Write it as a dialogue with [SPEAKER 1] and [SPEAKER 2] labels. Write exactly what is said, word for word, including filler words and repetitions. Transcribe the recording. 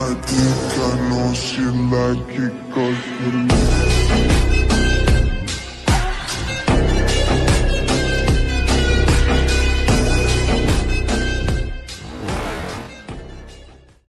[SPEAKER 1] I think I know she like it 'cause you